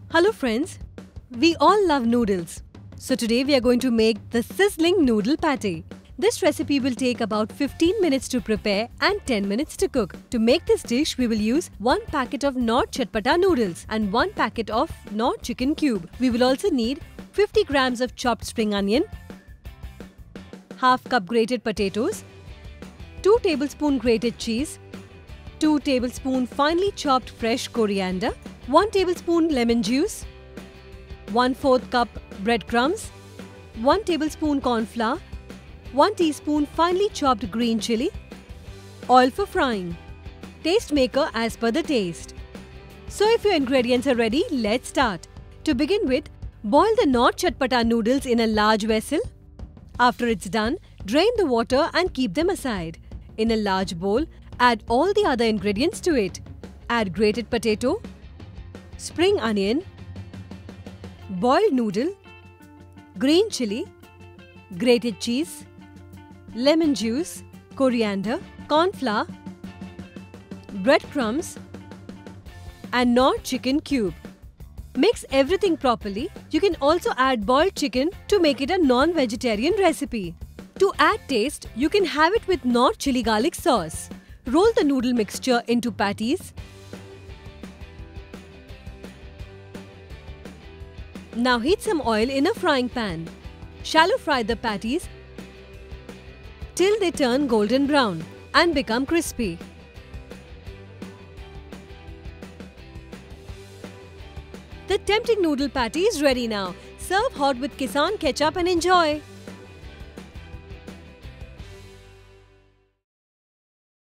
Hello friends, we all love noodles. So today we are going to make the sizzling noodle patty. This recipe will take about 15 minutes to prepare and 10 minutes to cook. To make this dish, we will use 1 packet of Knorr Chatpata noodles and 1 packet of Knorr chicken cube. We will also need 50 grams of chopped spring onion, half cup grated potatoes, 2 tablespoon grated cheese, 2 tablespoon finely chopped fresh coriander, 1 tablespoon lemon juice, 1/4 cup breadcrumbs, 1 tablespoon corn flour, 1 teaspoon finely chopped green chili, oil for frying, taste maker as per the taste. So if your ingredients are ready, let's start. To begin with, boil the Knorr Chatpata noodles in a large vessel. After it's done, drain the water and keep them aside. In a large bowl, add all the other ingredients to it. Add grated potato, spring onion, boiled noodle, green chili, grated cheese, lemon juice, coriander, corn flour, breadcrumbs and Knorr chicken cube. Mix everything properly. You can also add boiled chicken to make it a non-vegetarian recipe. To add taste, you can have it with Knorr chili garlic sauce. Roll the noodle mixture into patties. Now heat some oil in a frying pan. Shallow fry the patties till they turn golden brown and become crispy. The tempting noodle patty is ready now. Serve hot with Kissan ketchup and enjoy.